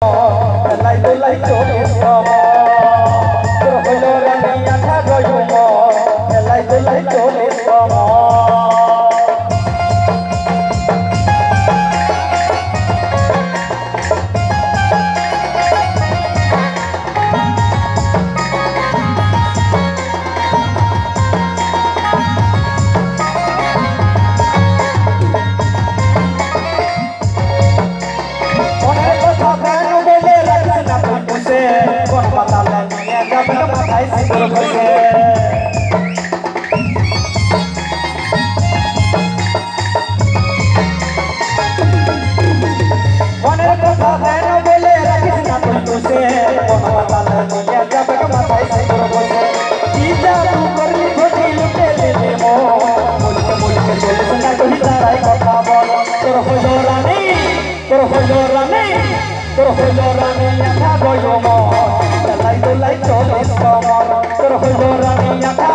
লাই দোলাই চলে তোর হইল রানী আঠা গয়ুম লাই দোলাই চলে তোর হইল রানী আঠা গয়ুম লাই দোলাই চলে তোর হইল রানী আঠা